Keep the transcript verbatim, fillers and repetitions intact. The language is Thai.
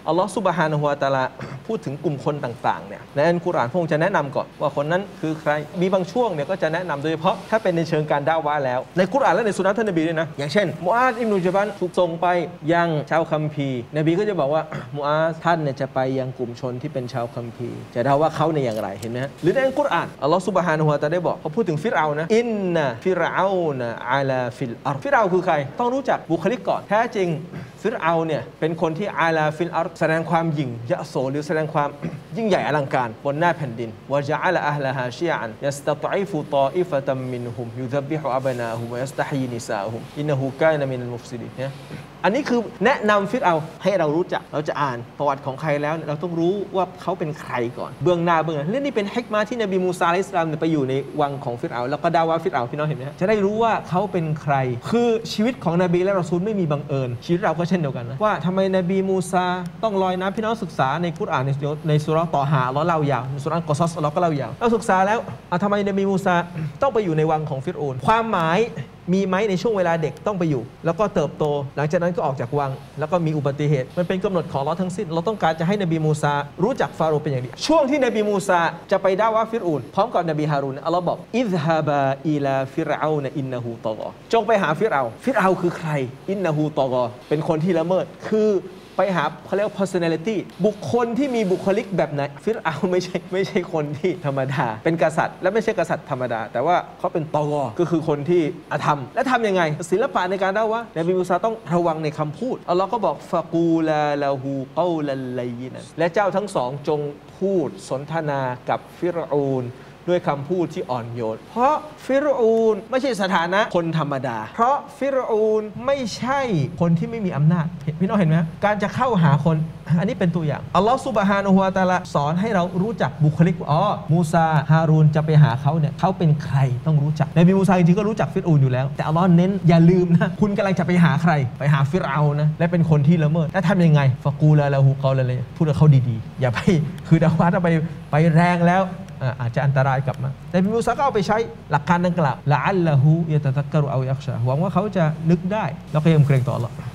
อัลลอฮฺซุบฮานะฮูวะตะอาลาพูดถึงกลุ่มคนต่างๆเนี่ยในอัลกุรอานพระองค์จะแนะนำก่อนว่าคนนั้นคือใครมีบางช่วงเนี่ยก็จะแนะนำโดยเฉพาะถ้าเป็นในเชิงการดะอ์วะห์แล้วในกุรอานและในสุนนะท่านนบีด้วยนะอย่างเช่นมุอาซอิบนุญะบัลถูกส่งไปยังชาวคัมภีร์นบีก็จะบอกว่ามุอาซท่านเนี่ยจะไปยังกลุ่มชนที่เป็นชาวคัมภีร์จะเดาว่าเขาในอย่างไรเห็นไหมฮะหรือในอัลกุรอานอัลลอฮฺซุบฮานะฮูวะตะอาลาได้บอกพอพูดถึงฟิรเอานะอินนะฟิรเอานะอะลาฟิลอัรฎฟิรเอาคือใครต้องรู้จักบุคลิกก่อนแท้จริงฟิรเอาเนี่ยเป็นคนที่อาลาฟิลอัรฎแสดงความยิ่งยโสหรือแสดงความยิ่งใหญ่อลังการบนหน้าแผ่นดินวะญะอะลอะฮลฮาชิอันยัสตะฎอิฟุฏออิฟะตัมมินฮุมยุซับบิฮุอับนาฮุมวะยัสตะฮีนิซาฮุมอินนะฮูกานะมินัลมุฟซิดีนอันนี้คือแนะนำฟิรเอาให้เรารู้จักเราจะอ่านประวัติของใครแล้วเราต้องรู้ว่าเขาเป็นใครก่อนเบื้องหน้าเบื้องหลังและนี่เป็นฮิกมะห์ที่นบีมูซาอะลัยฮิสสลามไปอยู่ในวังของฟิรเอาแล้วก็ดะอ์วะห์ฟิรเอาพี่น้องเห็นไหมจะได้รู้ว่าเขาเป็นใครคือชีวิตของนบีและรอซูลไม่มีบังเอิญชีวิตเราก็เช่นเดียวกันนะว่าทำไมนบีมูซาต้องลอยน้ำพี่น้องศึกษาในกุรอานในในซูเราะห์ตอฮาเราเล่ายาวในซูเราะห์กอซัสเราก็เล่ายาวเราศึกษาแล้วทำไมนบีมูซาต้องไปอยู่ในวังของฟิรเอาความหมายมีไหมในช่วงเวลาเด็กต้องไปอยู่แล้วก็เติบโตหลังจากนั้นก็ออกจากวังแล้วก็มีอุบัติเหตุมันเป็นกำหนดของอัลเลาะห์ทั้งสิ้นเราต้องการจะให้นบีมูซารู้จักฟาโรห์เป็นอย่างดีช่วงที่นบีมูซาจะไปดะอ์วะห์ฟิรเอาพร้อมกับนบีฮารูนอัลเลาะห์บอกอิซฮะบาอิลาฟิรเอานอินนะฮูตอกอจงไปหาฟิรเอาฟิรเอาคือใครอินนะฮูตอกอเป็นคนที่ละเมิดคือไปหาเขาเรียกว่า personality บุคคลที่มีบุคลิกแบบไหนฟิรเอาไม่ใช่ไม่ใช่คนที่ธรรมดาเป็นกษัตริย์และไม่ใช่กษัตริย์ธรรมดาแต่ว่าเขาเป็นตอกอก็คือคนที่อธรรมและทำยังไงศิลปะในการเล่าว่านบีมูซาต้องระวังในคำพูดอัลลอฮ์ก็บอกฟะกูลาลาฮูกอลัลไลยินะและเจ้าทั้งสองจงพูดสนทนากับฟิรเอาด้วยคำพูดที่อ่อนโยนเพราะฟิรเอาไม่ใช่สถานะคนธรรมดาเพราะฟิรเอาไม่ใช่คนที่ไม่มีอำนาจพี่น้องเห็นไหมการจะเข้าหาคนอันนี้เป็นตัวอย่างอัลลอฮฺซุบฮานะฮูวะตะอาลาสอนให้เรารู้จักบุคลิกอ๋อมูซาฮารูนจะไปหาเขาเนี่ยเขาเป็นใครต้องรู้จักนบีมูซาจริงๆก็รู้จักฟิรเอาอยู่แล้วแต่อัลลอฮ์เน้นอย่าลืมนะคุณกำลังจะไปหาใครไปหาฟิรเอานะและเป็นคนที่ละเมิดแล้วทำยังไงฟะกูลาละฮูกอละเลยพูดกับเขาดีๆอย่าไปคือดะอ์วะห์ถ้าไปไปแรงแล้วอาจจะอันตรายกลับมาแต่มูซาก็เอาไปใช้หลักการดังกล่าวละอัลละฮูยะตะซักกะรุเอายักชาหวังว่าเขาจะนึกได้แล้วก็ยำเกรงต่ออัลเลาะห์